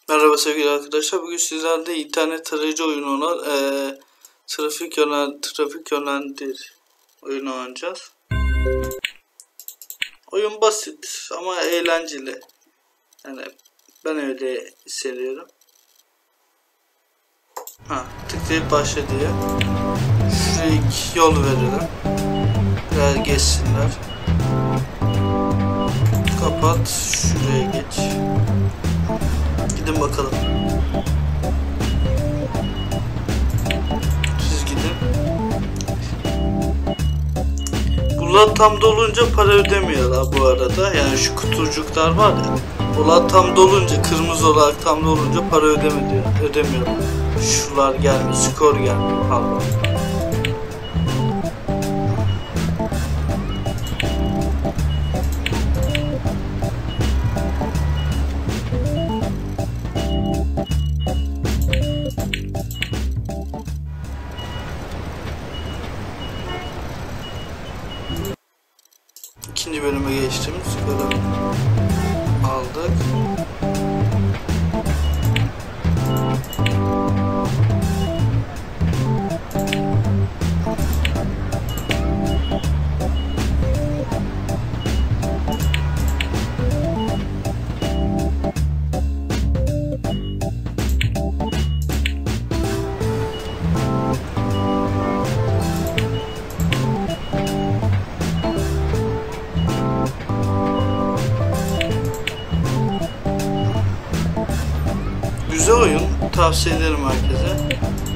Merhaba sevgili arkadaşlar. Bugün sizlerle internet tarayıcı oyunu olan trafik yönlendir oyunu oynayacağız. Oyun basit ama eğlenceli. Yani ben öyle hissediyorum. Tıklayıp başla diye. Şuraya iki yol verelim. Biraz geçsinler. Kapat. Şuraya geç. Gidin bakalım. Siz gidin. Bunlar tam dolunca para ödemiyorlar bu arada. Yani şu kutucuklar var ya. Bunlar tam dolunca, kırmızı olarak tam dolunca para ödemiyor. Şular gelmiyor, skor gelmiyor. Pardon. İkinci bölüme geçtim. Skoru aldık. Güzel oyun, tavsiye ederim herkese.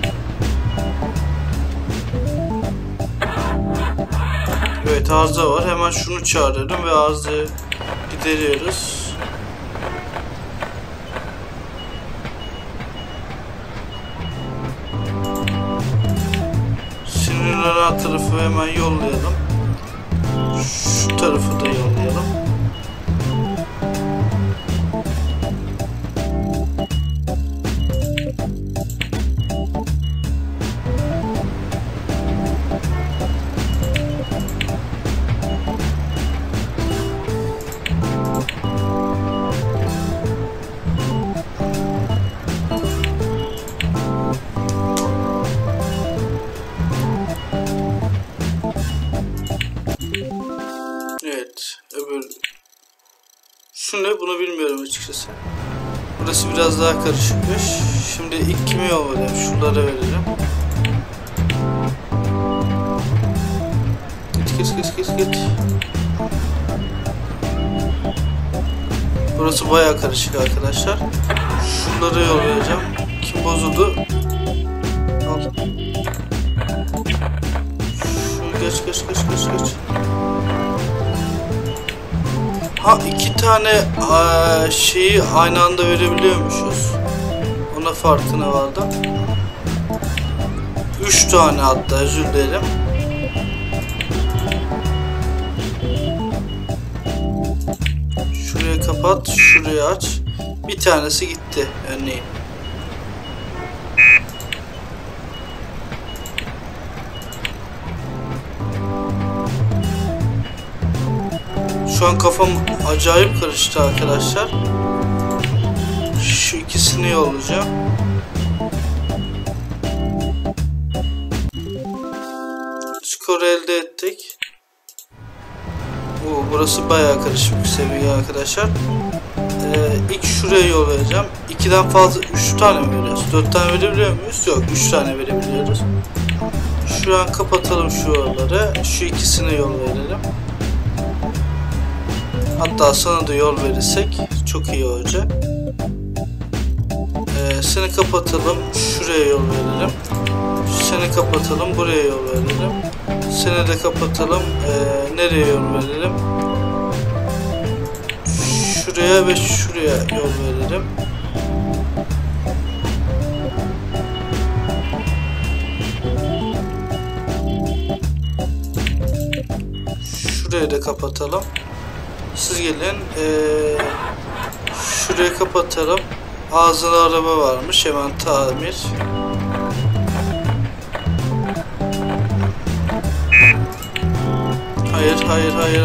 Evet, arıza var. Hemen şunu çağırıyorum ve arızayı gideriyoruz. Sinirlenen tarafı hemen yollayalım. Şu tarafı da yollayalım. Evet, şu ne, bunu bilmiyorum açıkçası. Burası biraz daha karışıkmış. Şimdi ilk kime yol vereyim? Şunlara vereceğim. Git. Burası bayağı karışık arkadaşlar. Şunlara yol vereceğim. Kim bozuldu? Al. Şu geç. İki tane şeyi aynı anda verebiliyormuşuz. Ona farkına vardım. 3 tane hatta, özür dilerim. Şuraya kapat, şuraya aç. Bir tanesi gitti örneğin. Şu an kafam acayip karıştı arkadaşlar. Şu ikisini yollayacağım. Skoru elde ettik. Burası bayağı karışık bir seviye arkadaşlar. İlk şuraya yollayacağım. 2'den fazla 3 tane mi veriyoruz? 4 tane verebiliyor muyuz? Yok, 3 tane verebiliyoruz. Şu an kapatalım şu yolları. Şu ikisini yol verelim. Hatta sana da yol verirsek çok iyi olacak. Seni kapatalım, şuraya yol verelim. Seni kapatalım, buraya yol verelim. Seni de kapatalım, nereye yol verelim? Şuraya ve şuraya yol verelim. Şurayı da kapatalım. Siz gelin, şurayı kapatalım. Ağzında araba varmış, hemen tamir.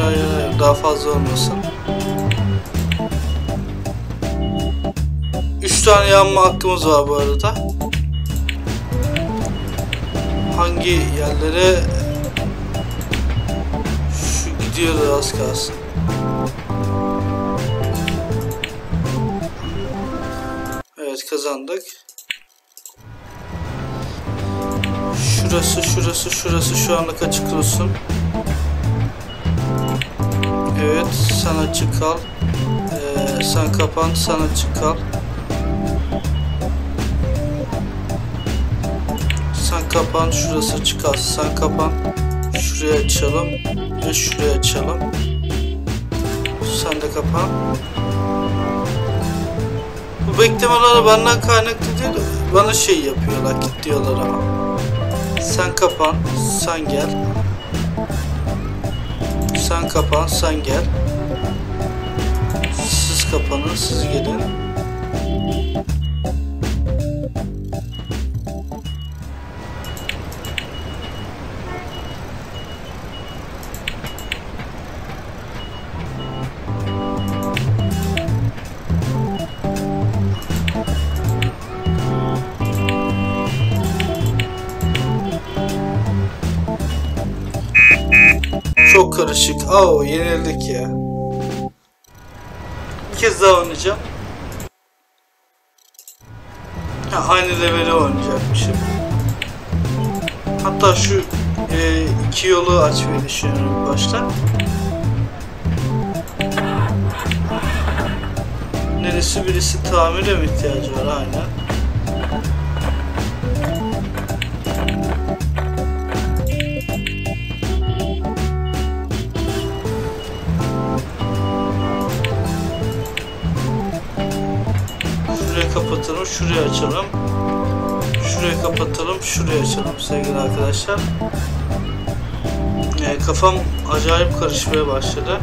Hayır, daha fazla olmasın. 3 3 tane yanma hakkımız var bu arada. Hangi yerlere? Şu gidiyordu az kalsın. Evet, kazandık. Şurası şu anlık açık olsun. Evet, sen açık kal. Sen kapan, sen açık kal. Sen kapan, şurası açık kalsın. Sen kapan. Şuraya açalım ve şuraya açalım. Sen de kapan. Bu beklemeler benden kaynaklı değil, bana şey yapıyorlar, git diyorlar ama. Sen kapan, sen gel. Sen kapan, sen gel. Siz kapanın, siz gelin. Çok karışık. Aa, yenildik ya. Bir kez daha oynayacağım. Aynı leveli oynayacakmışım. Hatta şu iki yolu açmayı düşünüyorum başta. Neresi birisi tamire mi ihtiyacı var? Aynen. Kapatalım, şuraya açalım. Şurayı kapatalım, şuraya açalım sevgili arkadaşlar. Kafam acayip karışmaya başladı.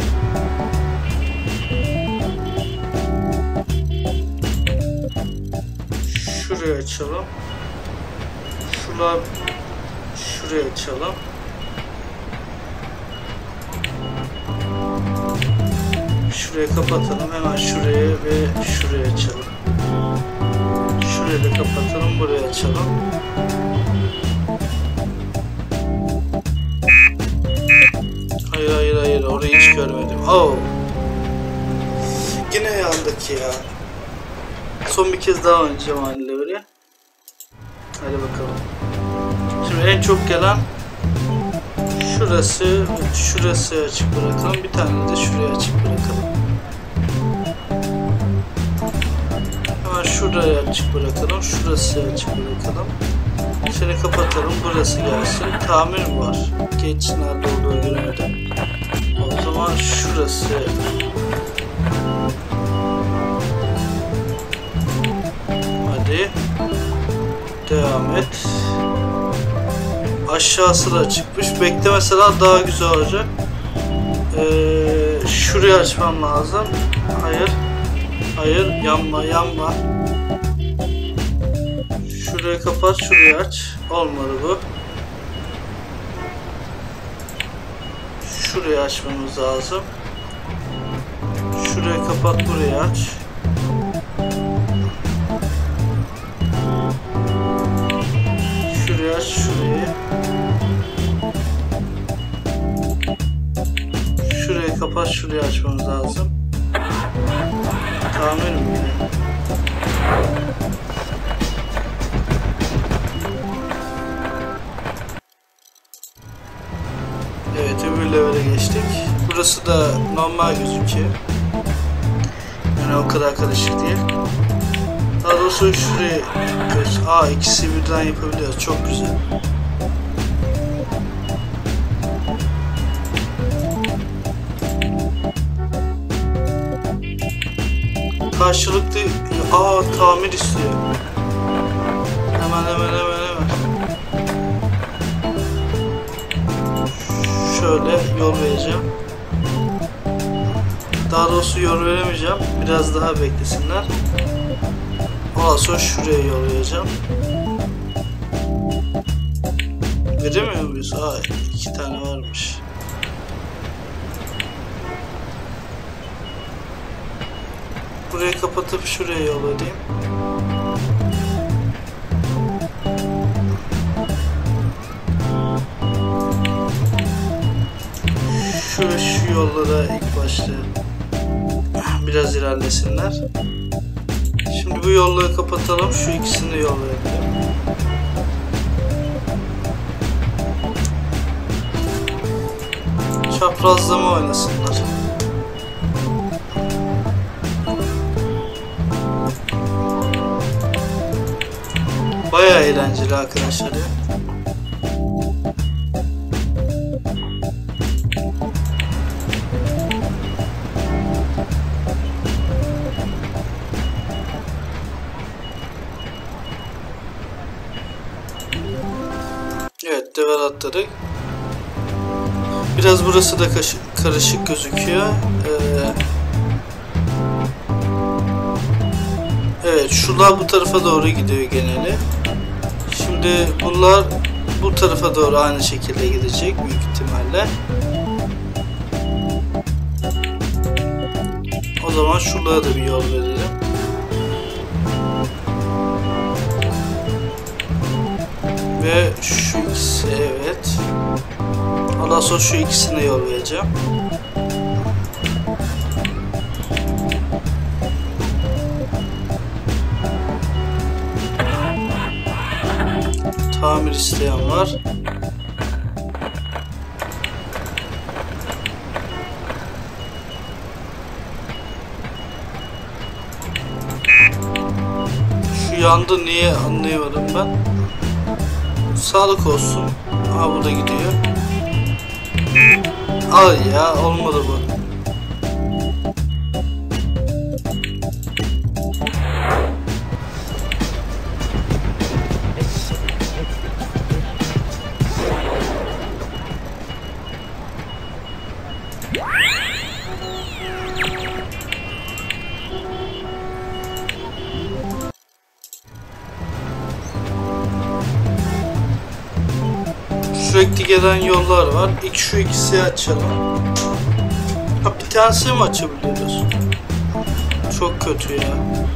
Şuraya açalım. Şuraya açalım. Şurayı kapatalım, hemen şuraya ve şuraya açalım. Şurayı da kapatalım, buraya açalım. Hayır, orayı hiç görmedim. Oh. Yine yandık ya. Son bir kez daha oynayacağım aynı leveli. Hadi bakalım. Şimdi en çok gelen şurası açık bırakalım. Bir tane de şuraya açık bırakalım. Hemen şuraya açık bırakalım. Şurası açık bırakalım. Şöyle kapatalım. Burası gelsin. Tamir mi var? Geç nerede olduğu göremedim. O zaman şurası. Hadi. Devam et. Aşağısı da çıkmış. Bekle mesela daha güzel olacak. Şurayı açmam lazım. Hayır. Yanma. Şurayı kapat, şurayı aç. Olmadı bu. Şurayı açmamız lazım. Şurayı kapat, burayı aç. Şurayı aç, şurayı. Şurayı kapat, şurayı açmamız lazım. Tamir mi yine? Evet, öbür levele geçtik. Burası da normal gözüküyor. Yani o kadar karışık değil. Daha doğrusu şurayı ikisi birden yapabiliyoruz. Çok güzel. Karşılıklı tamir istiyor. Hemen. Şöyle yol vereceğim. Daha doğrusu yol veremeyeceğim. Biraz daha beklesinler. Ondan sonra şuraya yol vereceğim. Veremiyor muyuz? 2 tane varmış. burayı kapatıp şuraya yol edeyim. Şu yollara ilk başta biraz ilerlesinler. Şimdi bu yolları kapatalım. Şu ikisini yol verelim. Çaprazlama oynasınlar. Bayağı eğlenceli arkadaşlar ya. Evet, devel atladık. Biraz burası da karışık gözüküyor. Evet, şuralar bu tarafa doğru gidiyor geneli. Şimdi bunlar bu tarafa doğru aynı şekilde gidecek büyük ihtimalle. O zaman şuralara da bir yol verelim. Ve şu ikisi, evet. Ondan sonra şu ikisine yol vereceğim. Tamir isteyen var. Şu yandı, niye anlayamadım ben. Sağlık olsun. Aha, bu da gidiyor. Al ya, olmadı bu. Sürekli gelen yollar var. Şu ikisi açalım. Ha, bir tanesini mi açabiliyoruz? Çok kötü ya.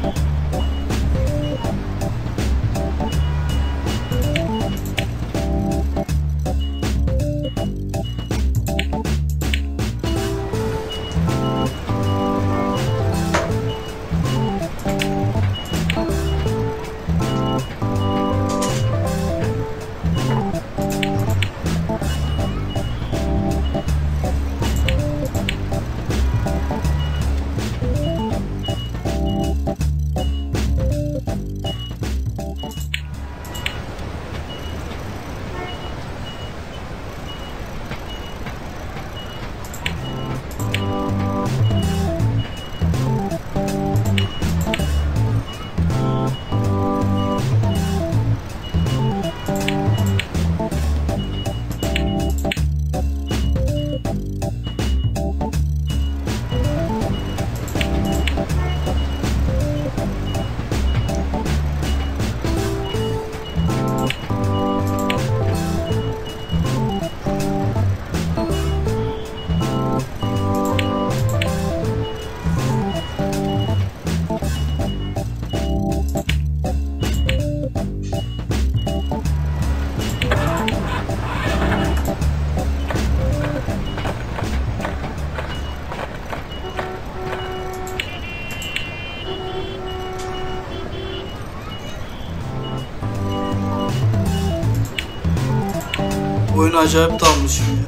Oyunu acayip dalmışım ya.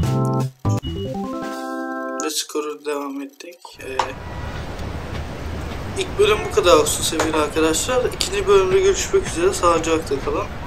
Ve skoru devam ettik. İlk bölüm bu kadar olsun sevgili arkadaşlar. İkinci bölümde görüşmek üzere. Sağlıcakla kalın.